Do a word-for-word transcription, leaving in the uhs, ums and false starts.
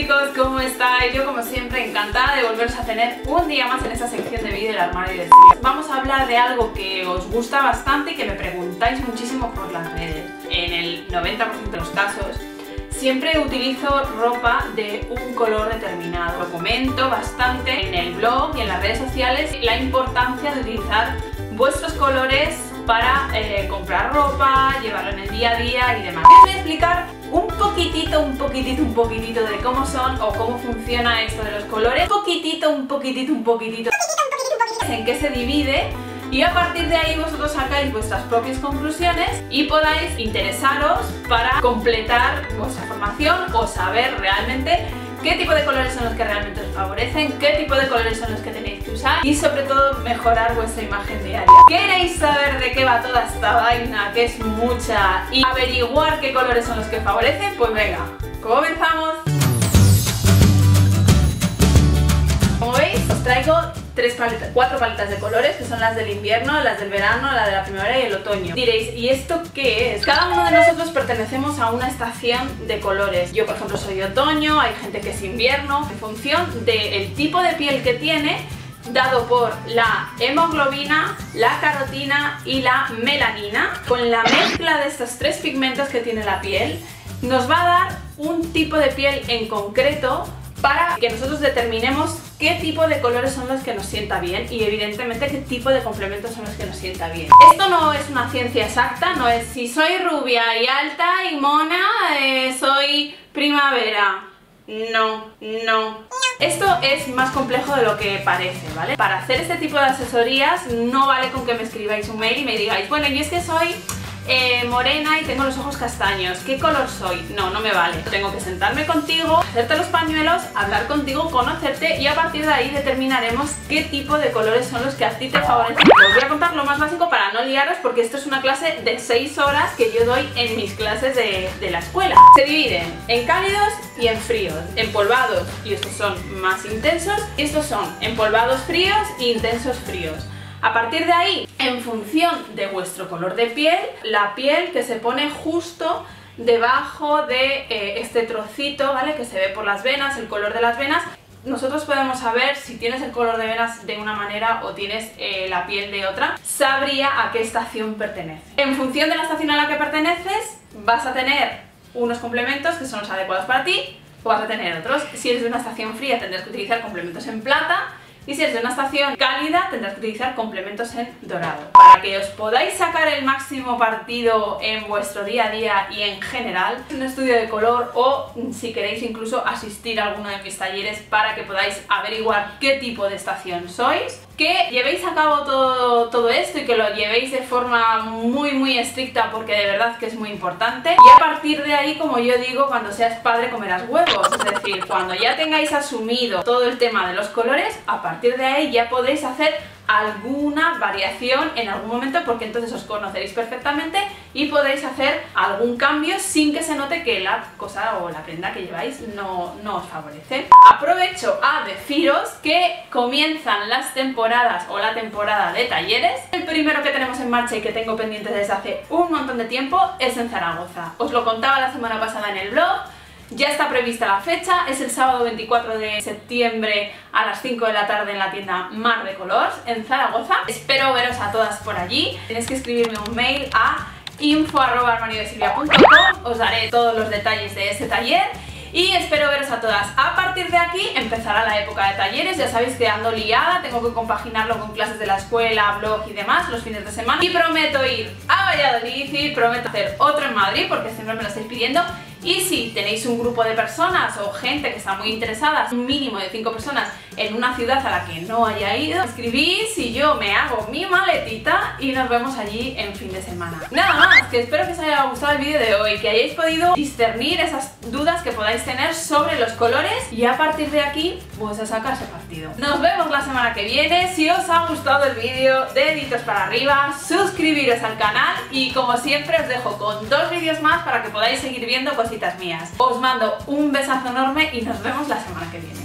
chicos, ¿cómo estáis? Yo como siempre encantada de volveros a tener un día más en esta sección de vídeo del armario de Silvia. Vamos a hablar de algo que os gusta bastante y que me preguntáis muchísimo por las redes. En el noventa por ciento de los casos siempre utilizo ropa de un color determinado. Lo comento bastante en el blog y en las redes sociales la importancia de utilizar vuestros colores para eh, comprar ropa, llevarlo en el día a día y demás. Os voy a explicar un poquitito, un poquitito, un poquitito de cómo son o cómo funciona esto de los colores. Un poquitito, un poquitito, un poquitito, en qué se divide. Y a partir de ahí vosotros sacáis vuestras propias conclusiones y podáis interesaros para completar vuestra formación o saber realmente qué tipo de colores son los que realmente os favorecen, qué tipo de colores son los que tenéis que usar y sobre todo mejorar vuestra imagen diaria. ¿Queréis saber de qué va toda esta vaina, que es mucha, y averiguar qué colores son los que favorecen? Pues venga, comenzamos. Como veis, os traigo tres paletas, cuatro paletas de colores, que son las del invierno, las del verano, la de la primavera y el otoño. Diréis, ¿y esto qué es? Cada uno de nosotros pertenecemos a una estación de colores. Yo, por ejemplo, soy otoño, hay gente que es invierno, en función del tipo de piel que tiene, dado por la hemoglobina, la carotina y la melanina. Con la mezcla de estos tres pigmentos que tiene la piel, nos va a dar un tipo de piel en concreto para que nosotros determinemos qué tipo de colores son los que nos sienta bien y evidentemente qué tipo de complementos son los que nos sienta bien. Esto no es una ciencia exacta, no es si soy rubia y alta y mona, eh, soy primavera. No, no. Esto es más complejo de lo que parece, ¿vale? Para hacer este tipo de asesorías no vale con que me escribáis un mail y me digáis, bueno, yo es que soy Eh, morena y tengo los ojos castaños, ¿qué color soy? No, no me vale. Tengo que sentarme contigo, hacerte los pañuelos, hablar contigo, conocerte y a partir de ahí determinaremos qué tipo de colores son los que a ti te favorecen. Os voy a contar lo más básico para no liaros porque esto es una clase de seis horas que yo doy en mis clases de, de la escuela. Se dividen en cálidos y en fríos, empolvados, y estos son más intensos, y estos son empolvados fríos e intensos fríos. A partir de ahí, en función de vuestro color de piel, la piel que se pone justo debajo de eh, este trocito, ¿vale? Que se ve por las venas, el color de las venas. Nosotros podemos saber si tienes el color de venas de una manera o tienes eh, la piel de otra. Sabría a qué estación pertenece. En función de la estación a la que perteneces, vas a tener unos complementos que son los adecuados para ti o vas a tener otros. Si eres de una estación fría tendrás que utilizar complementos en plata. Y si es de una estación cálida, tendrás que utilizar complementos en dorado. Para que os podáis sacar el máximo partido en vuestro día a día y en general, un estudio de color o si queréis incluso asistir a alguno de mis talleres para que podáis averiguar qué tipo de estación sois, que llevéis a cabo todo, todo esto y que lo llevéis de forma muy muy estricta porque de verdad que es muy importante. Y a partir de ahí, como yo digo, cuando seas padre comerás huevos, es decir, cuando ya tengáis asumido todo el tema de los colores, a partir de ahí ya podréis hacer alguna variación en algún momento porque entonces os conoceréis perfectamente y podréis hacer algún cambio sin que se note que la cosa o la prenda que lleváis no, no os favorece. Aprovecho a deciros que comienzan las temporadas o la temporada de talleres. El primero que tenemos en marcha y que tengo pendiente desde hace un montón de tiempo es en Zaragoza. Os lo contaba la semana pasada en el blog. Ya está prevista la fecha, es el sábado veinticuatro de septiembre a las cinco de la tarde en la tienda Mar de Colors en Zaragoza. Espero veros a todas por allí. Tenéis que escribirme un mail a info arroba armario de silvia punto com, os daré todos los detalles de ese taller y espero veros a todas. A partir de aquí empezará la época de talleres, ya sabéis que ando liada, tengo que compaginarlo con clases de la escuela, blog y demás los fines de semana y prometo ir a Valladolid y prometo hacer otro en Madrid porque siempre me lo estáis pidiendo. Y si tenéis un grupo de personas o gente que está muy interesada, un mínimo de cinco personas en una ciudad a la que no haya ido, escribís y yo me hago mi maletita y nos vemos allí en fin de semana. Nada más, que espero que os haya gustado el vídeo de hoy, que hayáis podido discernir esas dudas que podáis tener sobre los colores y a partir de aquí pues a sacarse partido. Nos vemos la semana que viene. Si os ha gustado el vídeo, deditos para arriba, suscribiros al canal y como siempre os dejo con dos vídeos más para que podáis seguir viendo cositas mías. Os mando un besazo enorme y nos vemos la semana que viene.